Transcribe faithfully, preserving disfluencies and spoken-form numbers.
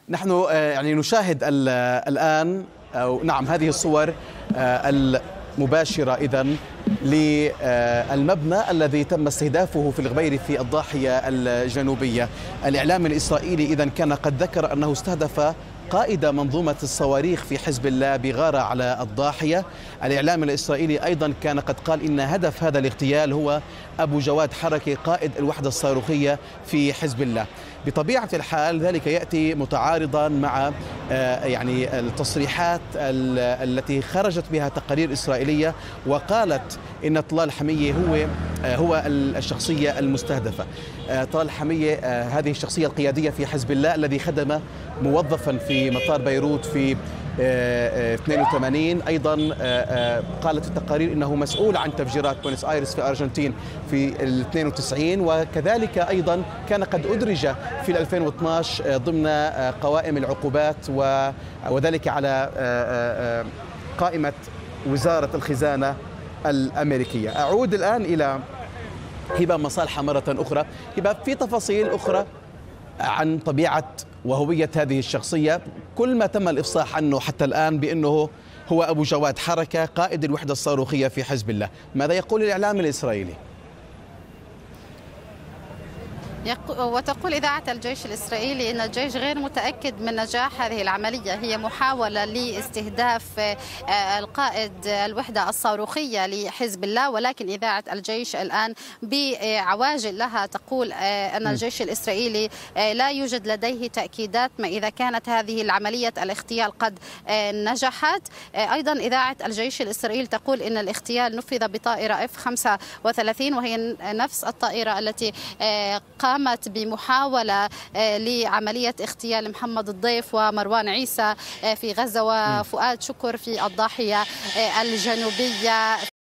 نحن يعني نشاهد الآن أو نعم هذه الصور المباشرة إذن للمبنى الذي تم استهدافه في الغبير في الضاحية الجنوبية. الإعلام الإسرائيلي إذن كان قد ذكر أنه استهدف قائد منظومة الصواريخ في حزب الله بغارة على الضاحية. الإعلام الإسرائيلي أيضا كان قد قال إن هدف هذا الاغتيال هو أبو جواد حركي قائد الوحدة الصاروخية في حزب الله. بطبيعة الحال ذلك يأتي متعارضا مع يعني التصريحات التي خرجت بها تقارير إسرائيلية وقالت إن طلال حمية هو هو الشخصية المستهدفة. طلال حمية هذه الشخصية القيادية في حزب الله الذي خدم موظفا في مطار بيروت في اثنين وثمانين. أيضا قالت التقارير إنه مسؤول عن تفجيرات بوينس آيرس في الأرجنتين في اثنين وتسعين، وكذلك أيضا كان قد أدرج في ألفين واثناعش ضمن قوائم العقوبات وذلك على قائمة وزارة الخزانة الأمريكية. أعود الآن إلى هبة مصالحة مرة أخرى. هبة، في تفاصيل أخرى عن طبيعة وهوية هذه الشخصية؟ كل ما تم الإفصاح عنه حتى الآن بأنه هو أبو جواد حركة قائد الوحدة الصاروخية في حزب الله. ماذا يقول الإعلام الإسرائيلي؟ وتقول إذاعة الجيش الإسرائيلي أن الجيش غير متأكد من نجاح هذه العملية، هي محاولة لاستهداف القائد الوحدة الصاروخية لحزب الله، ولكن إذاعة الجيش الآن بعواجل لها تقول أن الجيش الإسرائيلي لا يوجد لديه تأكيدات ما إذا كانت هذه العملية الاغتيال قد نجحت. أيضا إذاعة الجيش الإسرائيلي تقول أن الاغتيال نفذ بطائرة إف خمسة وثلاثين وهي نفس الطائرة التي قام قامت بمحاولة لعملية اغتيال محمد الضيف ومروان عيسى في غزة وفؤاد شكر في الضاحية الجنوبية.